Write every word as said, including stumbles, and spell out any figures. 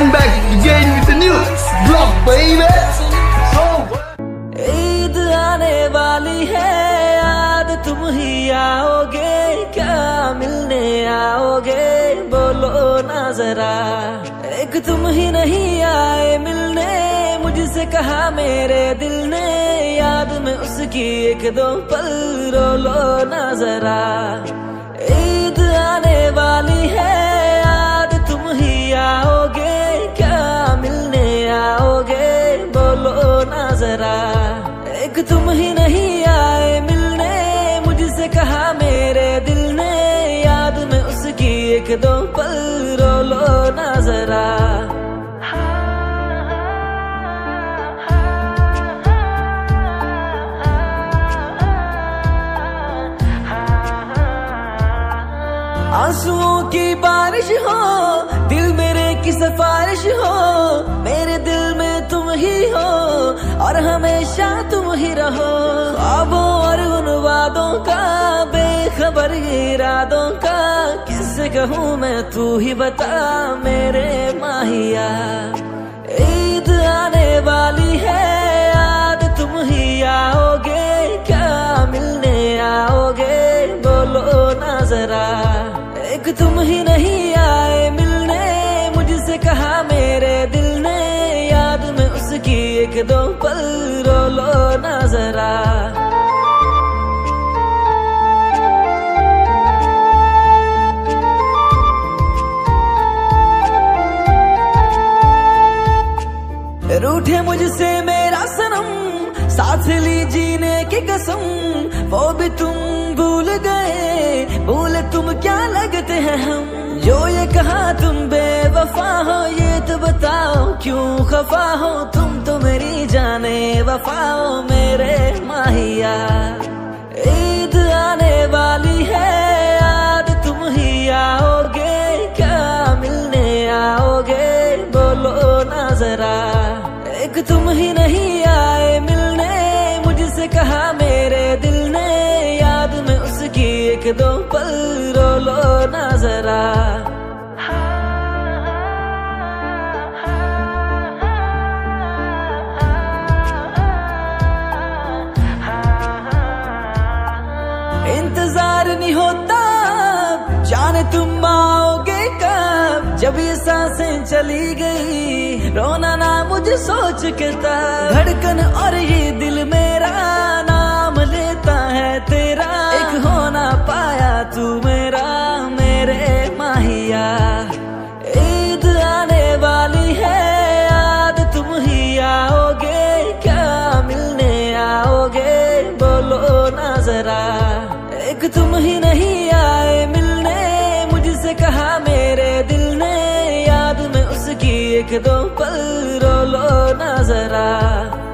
I'm back again with a new vlog, baby. So Eid आने वाली है, याद तुम ही आओगे, क्या मिलने आओगे बोलो ना जरा। एक तुम ही नहीं आए मिलने, मुझसे कहा मेरे दिल ने, याद में उसकी एक दो पल रो लो ना जरा। ईद आने वाली है, याद तुम ही आओगे, क्या मिलने आओगे बोलो ना जरा। एक तुम ही नहीं आए मिलने, मुझसे कहा मेरे दिल ने, याद में उसकी एक दो पल रो लो ना जरा। आंसुओं की बारिश हो, दिल मेरे की सिफारिश हो, मेरे दिल में तुम ही हो और हमेशा तुम ही रहो। ख्वाबों और उन वादों का, बेखबर इरादों का, किससे कहूँ मैं तू ही बता मेरे माहिया। ईद आने वाली है, याद तुम ही आओगे, क्या मिलने आओगे बोलो ना जरा। एक तुम ही नहीं आए मिलने, मुझसे कहा मेरे दिल ने, याद में उसकी एक दो पल रो लो ना जरा। रूठे मुझसे मेरा सनम, साथ ली जीने की कसम, वो भी तुम भूल गए, भूले तुम क्या लगते हैं हम। जो ये कहा तुम बेवफा हो, ये तो बताओ क्यों खफा हो, तुम तो मेरी जाने वफा हो मेरे माहिया। ईद आने वाली है, याद तुम ही आओगे, क्या मिलने आओगे बोलो ना जरा। एक तुम ही नहीं आए मिलने, मुझसे कहा मेरे दिल ने, याद में उसकी एक दो पल रो लो ना जरा। इंतजार नहीं होता जाने तुम आओगे कब, जब ये सांसें चली गई रोना ना मुझे सोच के था। धड़कन और ये दिल मेरा नाम लेता है तेरा, एक हो ना पाया तू मेरा मेरे माहिया। ईद आने वाली है, याद तुम ही आओगे, क्या मिलने आओगे बोलो ना जरा। एक तुम ही नहीं आए मिलने, मुझसे कहा मेरे दिल ने, याद में उसकी एक दो पल रो लो ना जरा।